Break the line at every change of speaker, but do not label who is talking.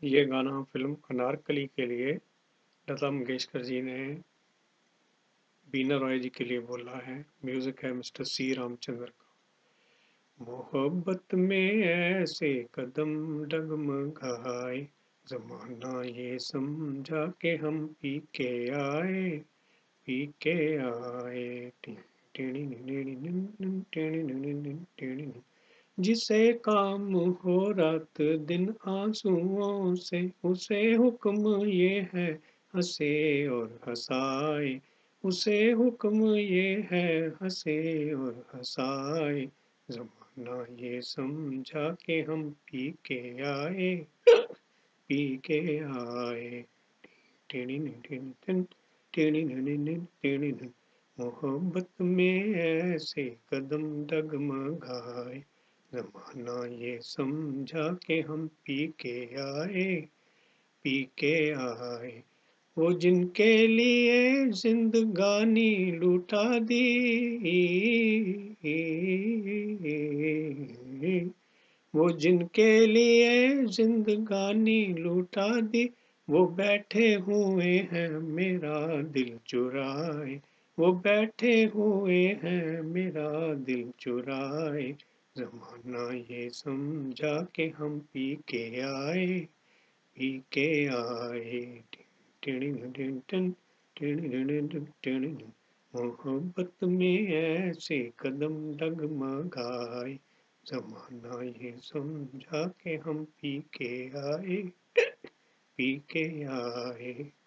ये गाना फ़िल्म अनारकली के लिए लता मंगेशकर जी ने बीना रॉय जी के लिए बोला है। म्यूज़िक है मिस्टर सी रामचंद्र का। मोहब्बत में ऐसे कदम डगमगाए, ज़माना ये समझा के हम पी के आए, पी के आए। टिन टिणी निनी निन निन टिणी निनी निन टिणी निन। जिसे काम हो रात दिन आंसुओं से, उसे हुक्म ये है हंसे और हंसाए, उसे हुक्म ये है हंसे और हंसाए। जमाना ये समझा के हम पी के आए, पी के आए। टेढ़ी टेढ़ी टेन, टेढ़ी टेढ़ी टेढ़ी। मोहब्बत में ऐसे कदम डगमगाए, ज़माना ये समझा के हम पी के आए, पी के आए। वो जिनके लिए जिंदगानी लुटा दी, वो जिनके लिए जिंदगानी लुटा दी, वो बैठे हुए हैं मेरा दिल चुराए, वो बैठे हुए हैं मेरा दिल चुराए। ज़माना ये समझा के हम पी के आए, पी के आए। टिन टिन टिन टिन टिन टिन। मोहब्बत में ऐसे कदम डगमगाए, ज़माना ये समझा के हम पी के आए, पी के आए।